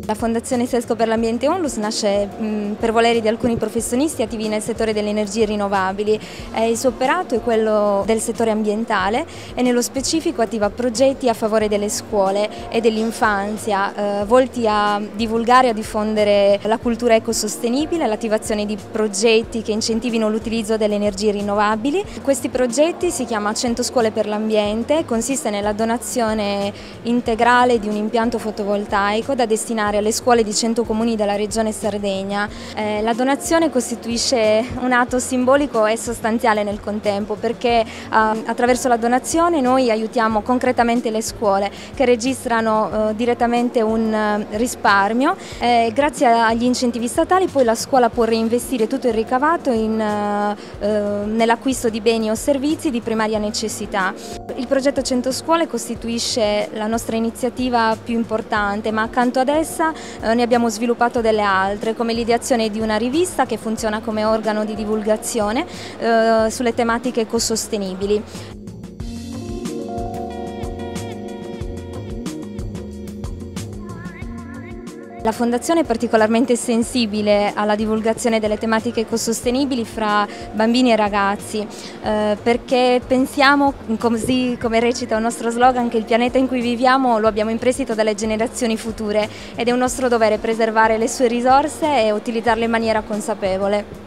La Fondazione Sesco per l'Ambiente Onlus nasce per voleri di alcuni professionisti attivi nel settore delle energie rinnovabili. Il suo operato è quello del settore ambientale e nello specifico attiva progetti a favore delle scuole e dell'infanzia volti a divulgare e a diffondere la cultura ecosostenibile, l'attivazione di progetti che incentivino l'utilizzo delle energie rinnovabili. Questi progetti si chiama 100 scuole per l'ambiente, consiste nella donazione integrale di un impianto fotovoltaico da destinare alle scuole di 100 comuni della regione Sardegna. La donazione costituisce un atto simbolico e sostanziale nel contempo, perché attraverso la donazione noi aiutiamo concretamente le scuole che registrano direttamente un risparmio. Grazie agli incentivi statali poi la scuola può reinvestire tutto il ricavato nell'acquisto di beni o servizi di primaria necessità. Il progetto 100 scuole costituisce la nostra iniziativa più importante, ma accanto ad essa ne abbiamo sviluppato delle altre, come l'ideazione di una rivista che funziona come organo di divulgazione sulle tematiche ecosostenibili. La Fondazione è particolarmente sensibile alla divulgazione delle tematiche ecosostenibili fra bambini e ragazzi, perché pensiamo, così come recita un nostro slogan, che il pianeta in cui viviamo lo abbiamo in prestito dalle generazioni future ed è un nostro dovere preservare le sue risorse e utilizzarle in maniera consapevole.